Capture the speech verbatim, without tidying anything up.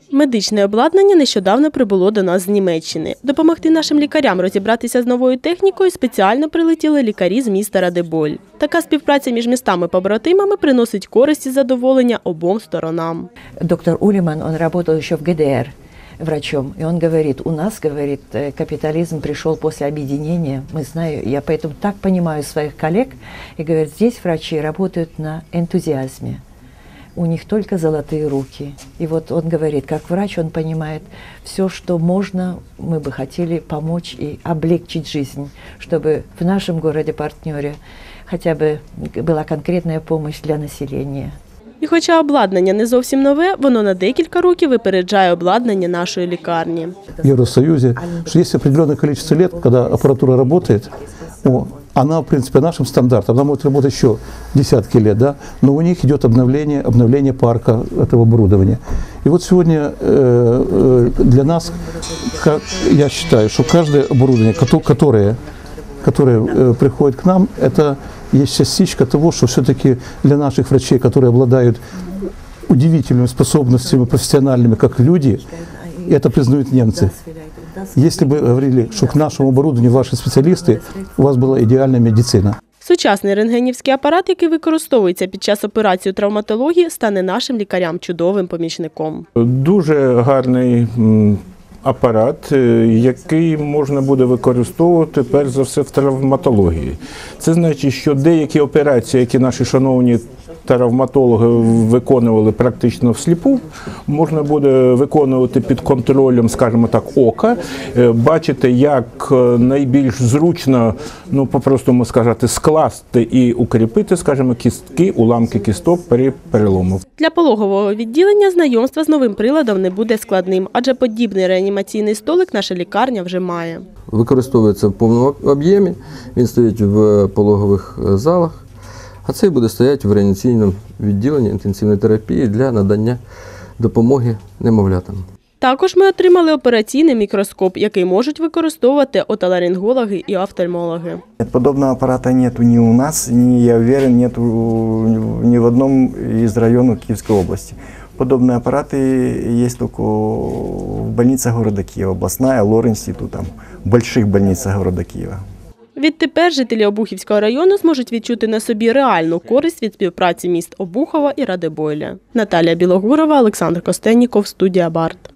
Медичне обладнання нещодавно прибуло до нас з Німеччини. Допомогти нашим лікарям розібратися з новою технікою спеціально прилетіли лікарі з міста Радеболь. Така співпраця між містами-побратимами приносить користь і задоволення обом сторонам. Доктор Уліман, он работал еще в ГДР врачом, и он говорит, у нас, говорит, капитализм пришел после объединения, мы знаем, я поэтому так понимаю своих коллег, и говорит, здесь врачи работают на энтузиазме. У них только золотые руки. И вот он говорит, как врач, он понимает все, что можно, мы бы хотели помочь и облегчить жизнь, чтобы в нашем городе-партнере хотя бы была конкретная помощь для населения. І хоча обладнання не зовсім нове, воно на декілька років випереджає обладнання нашої лікарні. В Евросоюзе есть определенное количество лет, когда аппаратура работает, о, она, в принципе, нашим стандартам, она может работать еще десятки лет, да, но у них идет обновление, обновление парка этого оборудования. И вот сегодня э, для нас, как, я считаю, что каждое оборудование, которое, которое э, приходит к нам, это есть частичка того, что все-таки для наших врачей, которые обладают удивительными способностями профессиональными, как люди, и это признают немцы. Если бы говорили, что к нашему оборудованию ваши специалисты, у вас была идеальная медицина. Сучасний рентгенівський апарат, який використовується під час операції у травматології, стане нашим лікарям чудовим помічником. Дуже гарний апарат, який можна буде використовувати, перш за все, в травматології. Це значить, що деякі операції, які наші шановні травматологи виконували практично всліпу, можна буде виконувати під контролем, скажімо так, ока, бачити, як найбільш зручно, ну, по-простому сказати, скласти і укріпити, скажімо, кістки, уламки кісток при перелому. Для пологового відділення знайомство з новим приладом не буде складним, адже подібний реанімаційний столик наша лікарня вже має. Використовується в повному об'ємі, він стоїть в пологових залах. А цей буде стояти в реанімаційному відділенні інтенсивної терапії для надання допомоги немовлятам. Також ми отримали операційний мікроскоп, який можуть використовувати отоларингологи і офтальмологи. Подобного апарата нету ни у нас, ни, я уверен, нету ни в одном из районов Киевской области. Подобные аппараты есть только в больницах города Киева, областная, лор-институт, там, в больших больницах города Киева. Відтепер жителі Обухівського району зможуть відчути на собі реальну користь від співпраці міст Обухова і Радебойля. Наталія Білогурова, Олександр Костенніков, студія Барт.